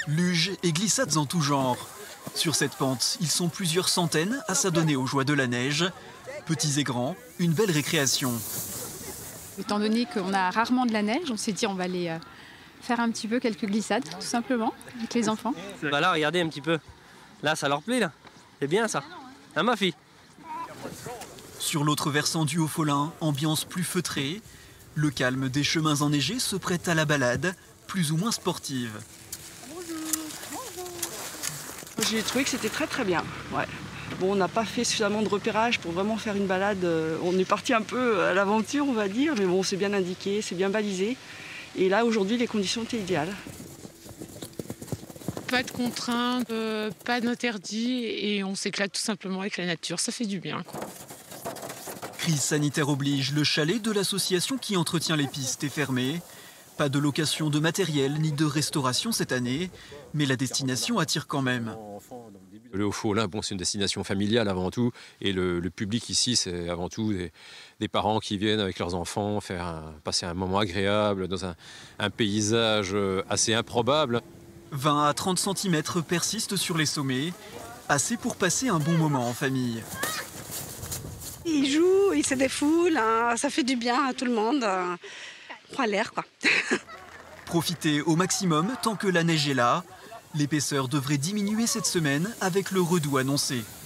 Luges et glissades en tout genre. Sur cette pente, ils sont plusieurs centaines à s'adonner aux joies de la neige. Petits et grands, une belle récréation. Étant donné qu'on a rarement de la neige, on s'est dit on va aller faire un petit peu quelques glissades, tout simplement, avec les enfants. Bah là, regardez un petit peu. Là, ça leur plaît, là. C'est bien, ça. Hein, ma fille? Sur l'autre versant du Haut-Folin, ambiance plus feutrée. Le calme des chemins enneigés se prête à la balade, plus ou moins sportive. J'ai trouvé que c'était très bien. Ouais. Bon, on n'a pas fait suffisamment de repérage pour vraiment faire une balade. On est parti un peu à l'aventure, on va dire, mais bon, c'est bien indiqué, c'est bien balisé. Et là, aujourd'hui, les conditions étaient idéales. Pas de contraintes, pas d'interdit et on s'éclate tout simplement avec la nature, ça fait du bien, quoi. Crise sanitaire oblige, le chalet de l'association qui entretient les pistes est fermé. Pas de location de matériel ni de restauration cette année, mais la destination attire quand même. Le Haut-Folin, bon, c'est une destination familiale avant tout, et le public ici, c'est avant tout des parents qui viennent avec leurs enfants passer un moment agréable dans un paysage assez improbable. 20 à 30 cm persistent sur les sommets, assez pour passer un bon moment en famille. Ils jouent, ils se défoulent, hein, ça fait du bien à tout le monde. On prend l'air, quoi. Profitez au maximum tant que la neige est là. L'épaisseur devrait diminuer cette semaine avec le redoux annoncé.